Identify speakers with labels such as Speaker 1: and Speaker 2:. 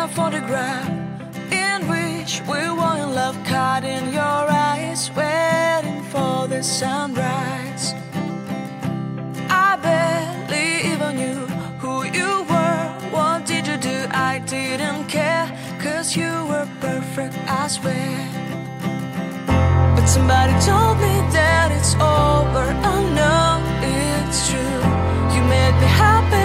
Speaker 1: a photograph in which we were in love, caught in your eyes, waiting for the sunrise. I barely even knew who you were. What did you do? I didn't care, 'cause you were perfect, I swear. But somebody told me that it's over. I know it's true. You made me happy